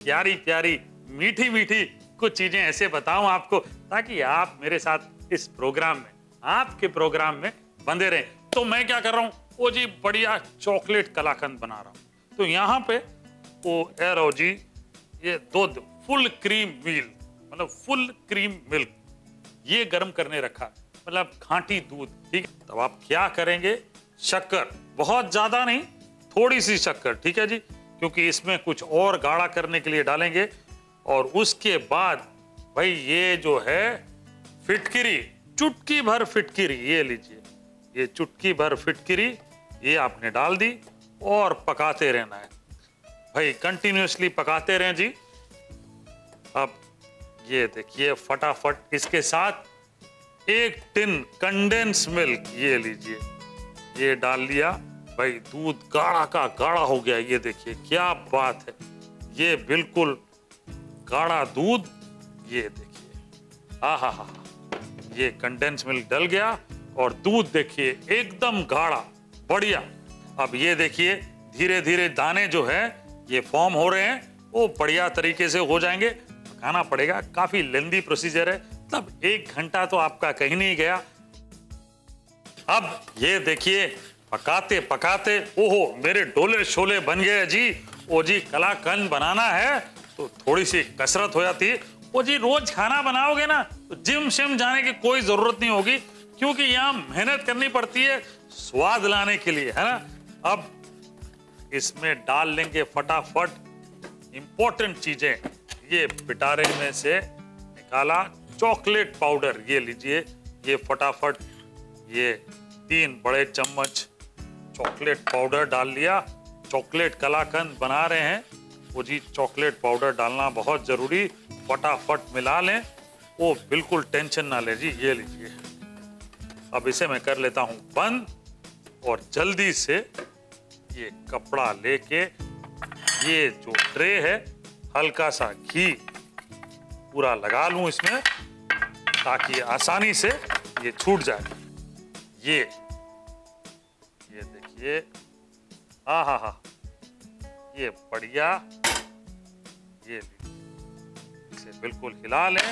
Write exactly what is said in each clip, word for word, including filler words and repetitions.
प्यारी प्यारी मीठी मीठी कुछ चीजें ऐसे बताऊं आपको, ताकि आप मेरे साथ इस प्रोग्राम में, आपके प्रोग्राम में बंधे रहें। तो मैं क्या कर रहा हूं, वो जी बढ़िया चॉकलेट कलाकंद बना रहा हूं। तो यहाँ पे वो एरो जी ये दूध फुल क्रीम मिल्क, मतलब फुल क्रीम मिल्क, ये गर्म करने रखा, मतलब खांटी दूध, ठीक है। तब आप क्या करेंगे, शक्कर, बहुत ज्यादा नहीं, थोड़ी सी शक्कर, ठीक है जी, क्योंकि इसमें कुछ और गाढ़ा करने के लिए डालेंगे। और उसके बाद भाई ये जो है फिटकिरी, चुटकी भर फिटकिरी, ये लीजिए, ये चुटकी भर फिटकिरी ये आपने डाल दी और पकाते रहना है भाई, कंटिन्यूअसली पकाते रहें जी। अब ये देखिए फटाफट इसके साथ एक टिन कंडेंस मिल्क ये लीजिए, ये डाल लिया भाई, दूध गाढ़ा का गाढ़ा हो गया। ये देखिए क्या बात है, ये बिल्कुल गाढ़ा दूध, ये देखिए, हा हा हा, ये कंडेंस मिल्क डल गया और दूध देखिए एकदम गाढ़ा, बढ़िया। अब ये देखिए धीरे धीरे दाने जो है ये फॉर्म हो रहे हैं, वो बढ़िया तरीके से हो जाएंगे। पकाना पड़ेगा, काफी लेंदी प्रोसीजर है, तब एक घंटा तो आपका कहीं नहीं गया। अब ये देखिए पकाते पकाते, ओहो मेरे डोले शोले बन गए जी। ओ जी कलाकंद बनाना है तो थोड़ी सी कसरत हो जाती है। ओ जी रोज खाना बनाओगे ना तो जिम शिम जाने की कोई जरूरत नहीं होगी, क्योंकि यहाँ मेहनत करनी पड़ती है स्वाद लाने के लिए, है ना। अब इसमें डाल लेंगे फटाफट इंपॉर्टेंट चीजें, ये पिटारे में से निकाला चॉकलेट पाउडर, ये लीजिए, ये फटाफट ये तीन बड़े चम्मच चॉकलेट पाउडर डाल लिया। चॉकलेट कलाकंद बना रहे हैं, वो जी चॉकलेट पाउडर डालना बहुत जरूरी, फटाफट मिला लें, वो बिल्कुल टेंशन ना ले जी। ये लीजिए, अब इसे मैं कर लेता हूं बंद और जल्दी से ये कपड़ा लेके ये जो ट्रे है हल्का सा घी पूरा लगा लूं इसमें, ताकि आसानी से ये छूट जाए। ये ये देखिए, हा हा हा, ये बढ़िया, ये इसे बिल्कुल हिला लें।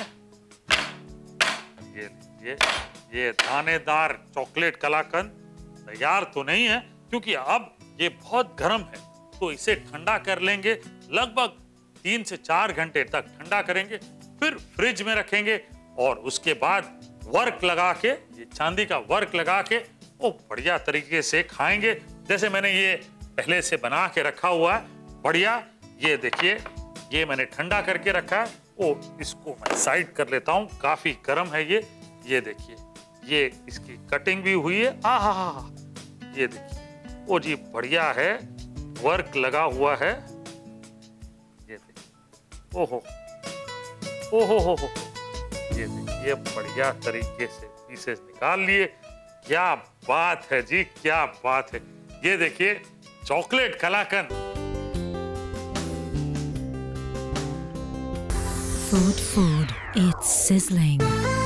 ये लीजिए, ये दानेदार चॉकलेट कलाकंद तैयार तो नहीं है, क्योंकि अब ये बहुत गर्म है, तो इसे ठंडा कर लेंगे, लगभग तीन से चार घंटे तक ठंडा करेंगे, फिर फ्रिज में रखेंगे और उसके बाद वर्क लगा के, ये चांदी का वर्क लगा के वो बढ़िया तरीके से खाएंगे। जैसे मैंने ये पहले से बना के रखा हुआ है, बढ़िया। ये देखिए, ये मैंने ठंडा करके रखा है, ओ इसको मैं साइड कर लेता हूँ, काफी गर्म है ये। ये देखिए, ये इसकी कटिंग भी हुई है, आ हा हा, ये देखिए, ओ जी बढ़िया है, वर्क लगा हुआ है। ये देखिए, ओहो ओहो हो हो, ये देखिए बढ़िया तरीके से पीसेस निकाल लिए। क्या बात है जी, क्या बात है। ये देखिए chocolate kalakand. Food, food, it's sizzling.